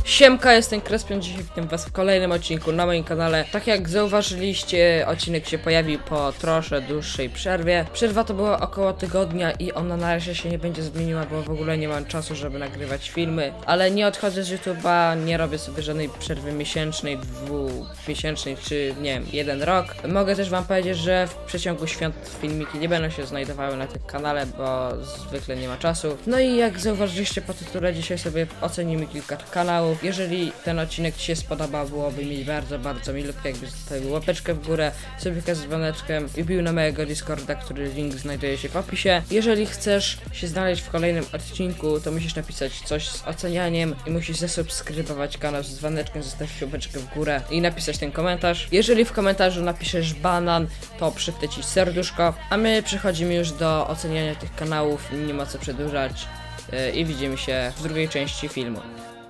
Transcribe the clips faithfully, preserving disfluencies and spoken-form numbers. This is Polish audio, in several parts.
Siemka, jestem Krespion, dzisiaj witam was w kolejnym odcinku na moim kanale. Tak jak zauważyliście, odcinek się pojawił po troszkę dłuższej przerwie. Przerwa to była około tygodnia i ona na razie się nie będzie zmieniła, bo w ogóle nie mam czasu, żeby nagrywać filmy. Ale nie odchodzę z YouTube'a, nie robię sobie żadnej przerwy miesięcznej, dwumiesięcznej czy nie wiem, jeden rok. Mogę też wam powiedzieć, że w przeciągu świąt filmiki nie będą się znajdowały na tym kanale, bo zwykle nie ma czasu. No i jak zauważyliście po tytule, dzisiaj sobie ocenimy kilka kanałów. Jeżeli ten odcinek ci się spodoba, byłoby mi bardzo, bardzo milutko, jakbyś zostawił łapeczkę w górę, subika z dzwoneczkiem i wbił na mojego Discorda, który link znajduje się w opisie. Jeżeli chcesz się znaleźć w kolejnym odcinku, to musisz napisać coś z ocenianiem i musisz zasubskrybować kanał z dzwoneczkiem, zostawić łapeczkę w górę i napisać ten komentarz. Jeżeli w komentarzu napiszesz banan, to przypnę ci serduszko, a my przechodzimy już do oceniania tych kanałów, nie ma co przedłużać yy, i widzimy się w drugiej części filmu.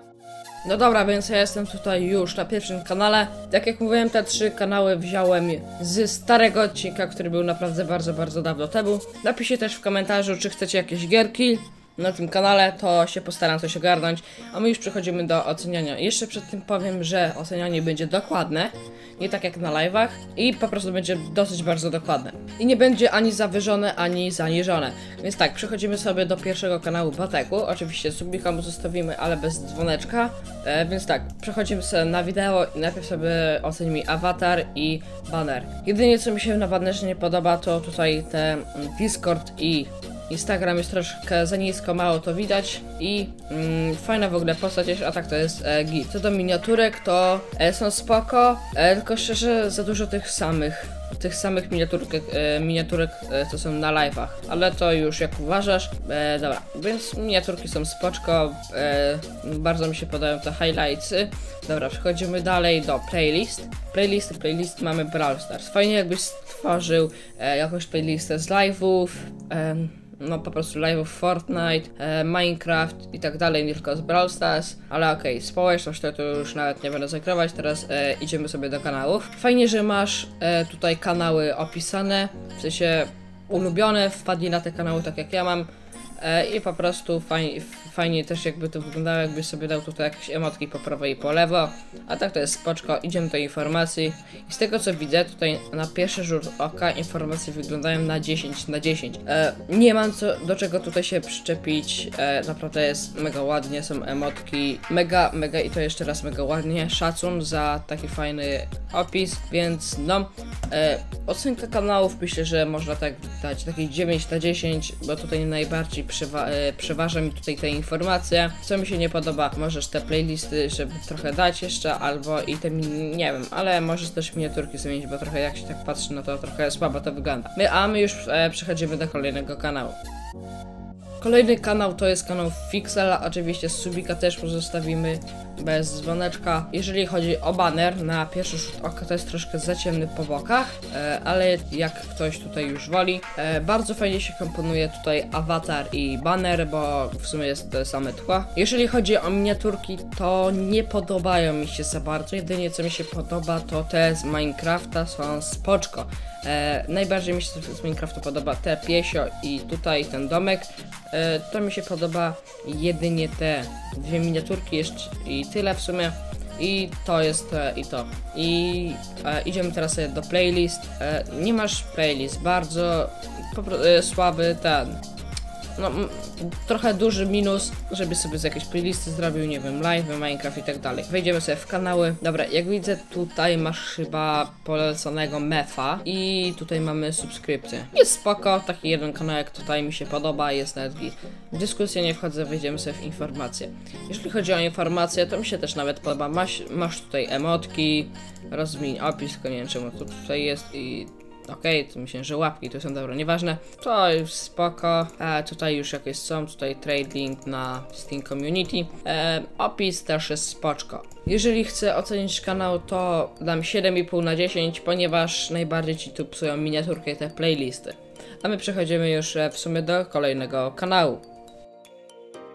No dobra, więc ja jestem tutaj już na pierwszym kanale. Tak jak mówiłem, te trzy kanały wziąłem z starego odcinka, który był naprawdę bardzo, bardzo dawno temu. Napiszcie też w komentarzu, czy chcecie jakieś gierki na tym kanale, to się postaram coś ogarnąć. A my już przechodzimy do oceniania. Jeszcze przed tym powiem, że ocenianie będzie dokładne, nie tak jak na live'ach, i po prostu będzie dosyć bardzo dokładne. I nie będzie ani zawyżone, ani zaniżone. Więc tak, przechodzimy sobie do pierwszego kanału Bateku. Oczywiście subika mu zostawimy, ale bez dzwoneczka. E, więc tak, przechodzimy sobie na wideo i najpierw sobie ocenimy awatar i banner. Jedynie co mi się na bannerze nie podoba, to tutaj te Discord i Instagram jest troszkę za nisko, mało to widać i mm, fajna w ogóle postać jest, a tak to jest e, git. Co do miniaturek, to e, są spoko, e, tylko szczerze za dużo tych samych, tych samych miniaturek, e, miniaturek e, co są na live'ach, ale to już jak uważasz. E, dobra, więc miniaturki są spoczko, e, bardzo mi się podobają te highlightsy. Dobra, przechodzimy dalej do playlist. Playlist, playlist mamy Brawl Stars. Fajnie jakbyś stworzył e, jakąś playlistę z live'ów, e, no po prostu live'ów Fortnite, e, Minecraft i tak dalej, nie tylko z Brawl Stars, ale okej, okay, społeczność to, to już nawet nie będę zakrywać, teraz e, idziemy sobie do kanałów. Fajnie, że masz e, tutaj kanały opisane, w sensie ulubione, wpadli na te kanały tak jak ja mam. E, I po prostu fajnie, fajnie też jakby to wyglądało, jakby sobie dał tutaj jakieś emotki po prawo i po lewo. A tak to jest spoczko, idziemy do informacji. I z tego co widzę, tutaj na pierwszy rzut oka informacje wyglądają na dziesięć na dziesięć. E, nie mam co, do czego tutaj się przyczepić, e, naprawdę jest mega ładnie, są emotki, mega, mega i to jeszcze raz mega ładnie. Szacun za taki fajny opis, więc no, e, ocenka kanałów myślę, że można tak dać takie dziewięć na dziesięć, bo tutaj najbardziej Przewa e, przeważa mi tutaj te informacje. Co mi się nie podoba, możesz te playlisty, żeby trochę dać jeszcze, albo i te, nie wiem, ale możesz też miniaturki zmienić, bo trochę jak się tak patrzy, no to trochę słabo to wygląda. My, a my już e, przechodzimy do kolejnego kanału. Kolejny kanał to jest kanał Fixela, oczywiście subika też pozostawimy bez dzwoneczka. Jeżeli chodzi o banner, na pierwszy rzut oka to jest troszkę za ciemny po bokach, e, ale jak ktoś tutaj już woli, e, bardzo fajnie się komponuje tutaj awatar i banner, bo w sumie jest to same tła. Jeżeli chodzi o miniaturki, to nie podobają mi się za bardzo, jedynie co mi się podoba to te z Minecrafta, są spoczko. E, najbardziej mi się z Minecraftu podoba te piesio i tutaj ten domek. E, to mi się podoba jedynie te dwie miniaturki jeszcze i tyle w sumie. I to jest e, i to. I e, idziemy teraz sobie do playlist. E, nie masz playlist, bardzo e, słaby ten. No, trochę duży minus, żeby sobie z jakiejś playlisty zrobił, nie wiem, live, Minecraft i tak dalej. Wejdziemy sobie w kanały. Dobra, jak widzę, tutaj masz chyba poleconego Mefa i tutaj mamy subskrypcję. Jest spoko, taki jeden kanałek tutaj mi się podoba, jest nawet git. W dyskusję nie wchodzę, wejdziemy sobie w informacje. Jeżeli chodzi o informacje, to mi się też nawet podoba. Masz, masz tutaj emotki, rozmień opis, tylko nie wiem czemu to tutaj jest i... Okej, okay, to myślę, że łapki to są dobra, nieważne. To już spoko. E, tutaj już jakieś są, tutaj trading na Steam Community. E, opis też jest spoczko. Jeżeli chcę ocenić kanał, to dam siedem i pół na dziesięć, ponieważ najbardziej ci tu psują miniaturkę i te playlisty. A my przechodzimy już w sumie do kolejnego kanału.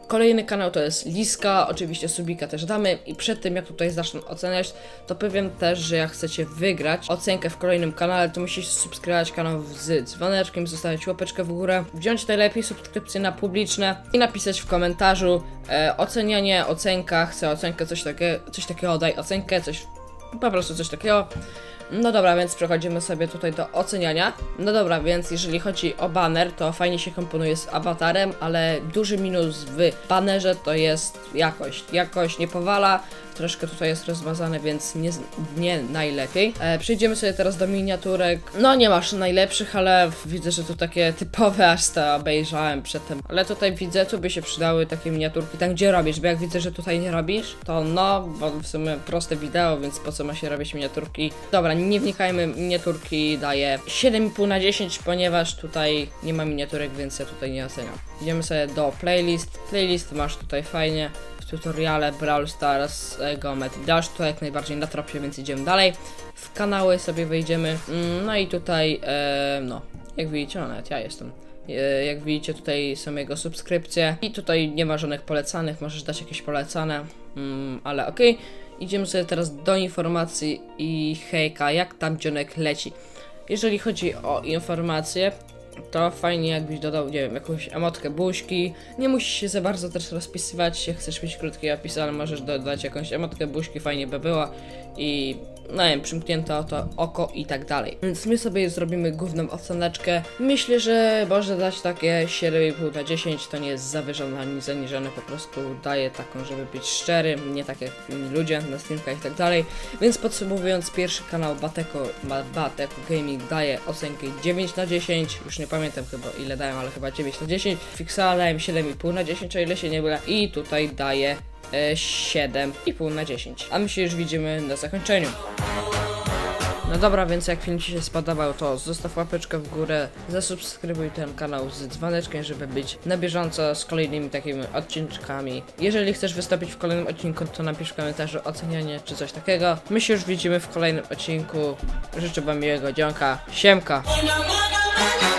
Kolejny kanał to jest Liska, oczywiście subika też damy i przed tym jak tutaj zacznę oceniać, to powiem też, że jak chcecie wygrać ocenkę w kolejnym kanale, to musicie subskrybować kanał z dzwoneczkiem, zostawić łapeczkę w górę, wziąć najlepiej subskrypcję na publiczne i napisać w komentarzu e, ocenianie, ocenka, chcę ocenkę, coś takiego, coś takiego, daj ocenkę, coś, po prostu coś takiego. No dobra, więc przechodzimy sobie tutaj do oceniania. No dobra, więc jeżeli chodzi o baner, to fajnie się komponuje z awatarem, ale duży minus w banerze to jest jakość. Jakość nie powala, troszkę tutaj jest rozmazane, więc nie, nie najlepiej. E, przejdziemy sobie teraz do miniaturek. No nie masz najlepszych, ale widzę, że to takie typowe, aż to obejrzałem przedtem. Ale tutaj widzę, tu by się przydały takie miniaturki, tam gdzie robisz, bo jak widzę, że tutaj nie robisz, to no, bo w sumie proste wideo, więc po co ma się robić miniaturki. Dobra, nie wnikajmy, miniaturki daję siedem i pół na dziesięć, ponieważ tutaj nie ma miniaturek, więc ja tutaj nie oceniam. Idziemy sobie do playlist. Playlist masz tutaj fajnie. Tutoriale Brawl Stars, Geometry Dash, to jak najbardziej na tropie, więc idziemy dalej. W kanały sobie wejdziemy, no i tutaj, e, no, jak widzicie, no nawet ja jestem. E, jak widzicie, tutaj są jego subskrypcje i tutaj nie ma żadnych polecanych, możesz dać jakieś polecane, mm, ale okej. Okay. Idziemy sobie teraz do informacji i hejka, jak tam dzionek leci. Jeżeli chodzi o informacje, to fajnie jakbyś dodał, nie wiem, jakąś emotkę buźki. Nie musisz się za bardzo też rozpisywać, jak chcesz mieć krótki opis, ale możesz dodać jakąś emotkę buźki, fajnie by było. I no nie wiem, przymknięte oto oko i tak dalej. Więc my sobie zrobimy główną oceneczkę. Myślę, że można dać takie siedem i pół na dziesięć, to nie jest zawyżone ani zaniżone, po prostu daję taką, żeby być szczery, nie tak jak inni ludzie na streamkach i tak dalej. Więc podsumowując, pierwszy kanał Bateko, Bateko Gaming daje ocenkę dziewięć na dziesięć, już nie pamiętam chyba ile dałem, ale chyba dziewięć na dziesięć. Fixala dałem siedem i pół na dziesięć, o ile się nie mylę, i tutaj daję siedem i pół na dziesięć. A my się już widzimy na zakończeniu. No dobra, więc jak film Ci się spodobał, to zostaw łapeczkę w górę, zasubskrybuj ten kanał z dzwoneczkiem, żeby być na bieżąco z kolejnymi takimi odcinkami. Jeżeli chcesz wystąpić w kolejnym odcinku, to napisz w komentarzu ocenianie czy coś takiego. My się już widzimy w kolejnym odcinku. Życzę Wam miłego dzionka. Siemka!